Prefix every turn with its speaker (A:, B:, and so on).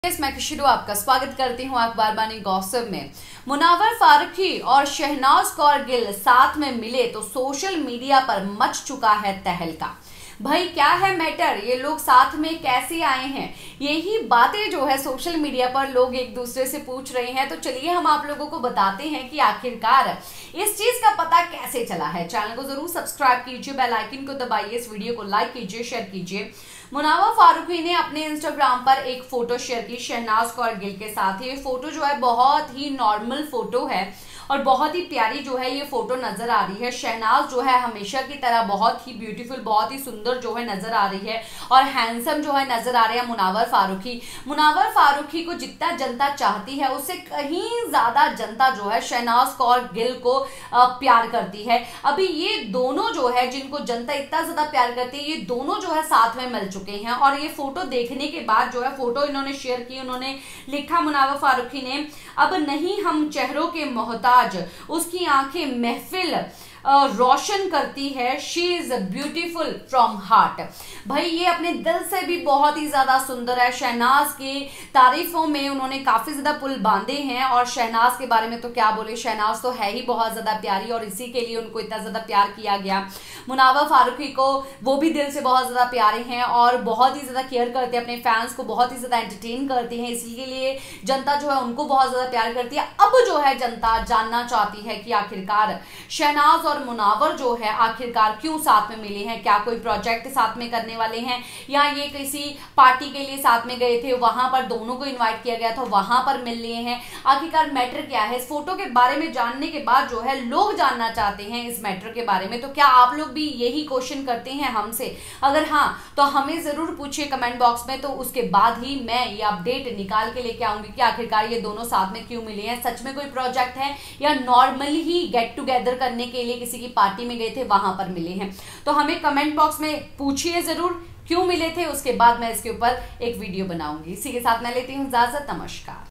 A: मैं खुशरू आपका स्वागत करती हूं अखबार बानी गॉसिप में। मुनावर फारूकी और शहनाज कौर गिल साथ में मिले तो सोशल मीडिया पर मच चुका है तहलका। भाई क्या है मैटर, ये लोग साथ में कैसे आए हैं, यही बातें जो है सोशल मीडिया पर लोग एक दूसरे से पूछ रहे हैं। तो चलिए हम आप लोगों को बताते हैं कि आखिरकार इस चीज का पता कैसे चला है। चैनल को जरूर सब्सक्राइब कीजिए, बेल आइकन को दबाइए, इस वीडियो को लाइक कीजिए, शेयर कीजिए। मुनावर फारूकी ने अपने इंस्टाग्राम पर एक फोटो शेयर की शहनाज कौर गिल के साथ। ये फोटो जो है बहुत ही नॉर्मल फोटो है और बहुत ही प्यारी जो है ये फोटो नजर आ रही है। शहनाज जो है हमेशा की तरह बहुत ही ब्यूटीफुल, बहुत ही सुंदर जो है नजर आ रही है और हैंडसम जो है नजर आ रहे हैं मुनावर फारूकी। मुनावर फारूकी को जितना जनता चाहती है उससे कहीं ज्यादा जनता जो है शहनाज कौर गिल को प्यार करती है। अभी ये दोनों जो है जिनको जनता इतना ज्यादा प्यार करती है, ये दोनों जो है साथ में मिल चुके हैं। और ये फोटो देखने के बाद जो है फोटो इन्होंने शेयर की, उन्होंने लिखा मुनावर फारूकी ने, अब नहीं हम चेहरों के मोहताज, उसकी आंखें महफिल रोशन करती है, she is beautiful from heart. भाई ये अपने दिल से भी बहुत ही ज्यादा सुंदर है। शहनाज की तारीफों में उन्होंने काफी ज्यादा पुल बांधे हैं और शहनाज के बारे में तो क्या बोले, शहनाज तो है ही बहुत ज्यादा प्यारी और इसी के लिए उनको इतना ज्यादा प्यार किया गया। मुनावर फारूकी को वो भी दिल से बहुत ज्यादा प्यारे हैं और बहुत ही ज्यादा केयर करते हैं, अपने फैंस को बहुत ही ज्यादा एंटरटेन करते हैं, इसी लिए जनता जो है उनको बहुत ज्यादा प्यार करती है। अब जो है जनता जानना चाहती है कि आखिरकार शहनाज और मुनावर जो है आखिरकार क्यों साथ में मिले हैं, क्या कोई प्रोजेक्ट साथ में करने वाले हैं या ये किसी पार्टी के लिए साथ में गए थे, वहां पर दोनों को इनवाइट किया गया था, वहां पर मिल लिए हैं। आखिरकार मैटर क्या है, इस फोटो के बारे में जानने के बाद जो है लोग जानना चाहते हैं इस मैटर के बारे में। तो क्या आप लोग भी यही क्वेश्चन करते हैं हमसे? अगर हाँ तो हमें जरूर पूछिए कमेंट बॉक्स में, तो उसके बाद ही मैं ये अपडेट निकाल के लेके आऊंगी कि आखिरकार ये दोनों साथ में क्यों मिले हैं, सच में कोई प्रोजेक्ट है या नॉर्मली ही गेट टुगेदर करने के लिए किसी की पार्टी में गए थे वहां पर मिले हैं। तो हमें कमेंट बॉक्स में पूछिए जरूर क्यों मिले थे, उसके बाद मैं इसके ऊपर एक वीडियो बनाऊंगी। इसी के साथ मैं लेती हूं इजाजत, नमस्कार।